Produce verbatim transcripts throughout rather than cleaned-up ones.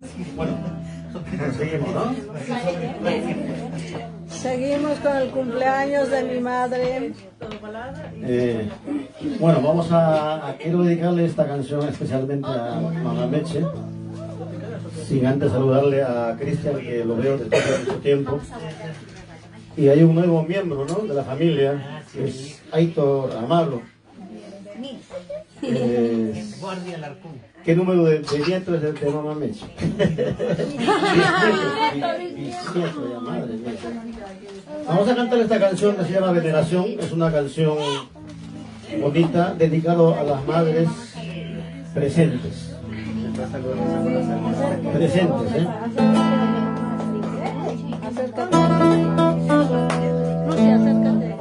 Bueno, seguimos, ¿no? Seguimos con el cumpleaños de mi madre. Eh, bueno, vamos a, a... Quiero dedicarle esta canción especialmente a Mamá Meche, sin antes saludarle a Cristian, que lo veo desde hace mucho tiempo. Y hay un nuevo miembro, ¿no?, de la familia, que es Aitor Amalo. Eh, ¿Qué número de, de nietos es de, de Mamá Meche? Bisnieto, ya, madre mía. Vamos a cantar esta canción que se llama Veneración. Es una canción bonita, dedicada a las madres presentes. Presentes, ¿eh? Acércate. Lucy, acércate.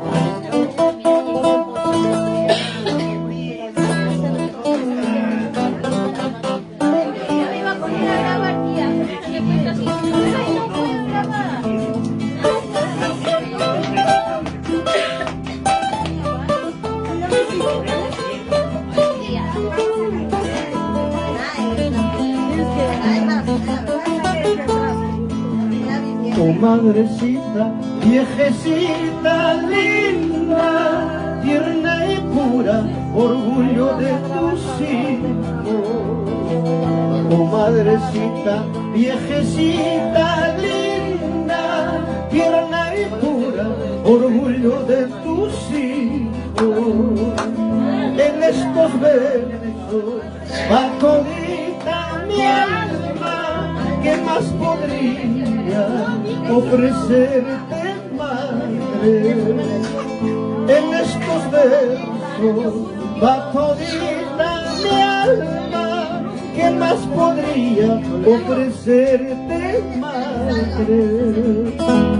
Tu madrecita, viejecita, linda, tierna y pura, orgullo de tus hijos. Tu madrecita, viejecita, linda, tierna y pura, orgullo de tus hijos. En estos versos va todita mi alma, ¿qué más podría ofrecerte, madre? En estos versos va todita mi alma, ¿qué más podría ofrecerte, madre?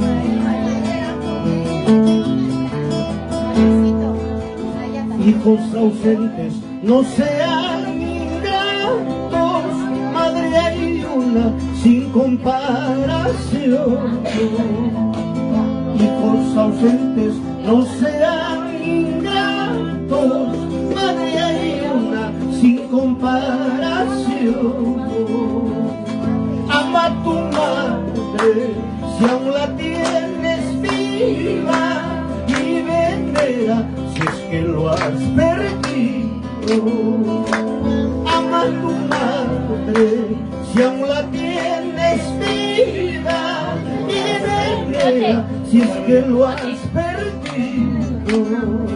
Hijos ausentes no sean ingratos, madre hay una sin comparación. Hijos ausentes no sean ingratos, madre hay una sin comparación. Ama a tu madre si aún la tienes viva, y venera si es que lo has perdido. Ama a tu madre si aún la tienes viva, y venera si es que lo has perdido.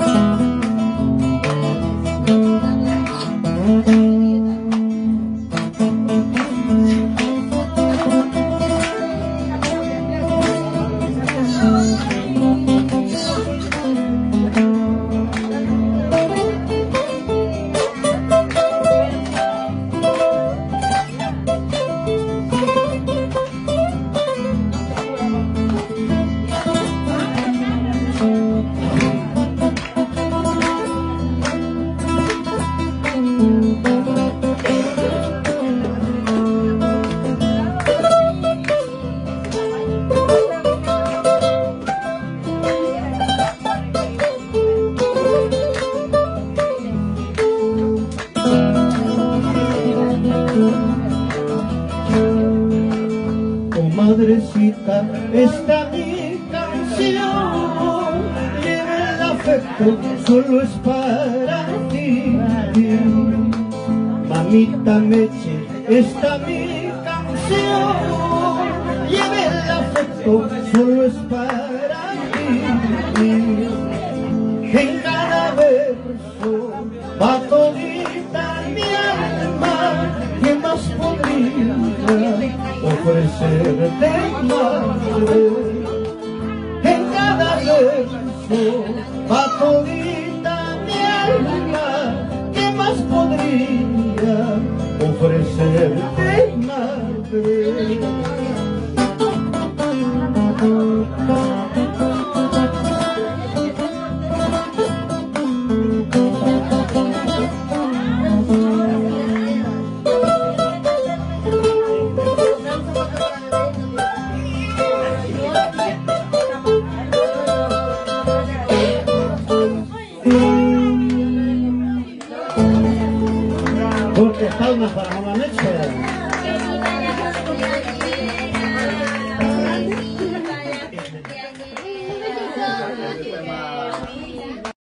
Madrecita, esta mi canción, lleva el afecto, solo es para ti. Mamita Meche, esta mi canción, lleva el afecto, solo es para ti. En cada verso va todita mi alma, ¿qué más podría ofrecerte, madre? En cada verso va todita mi alma, ¿qué más podría ofrecerte, madre? Porque palmas para Mamá Meche. el tema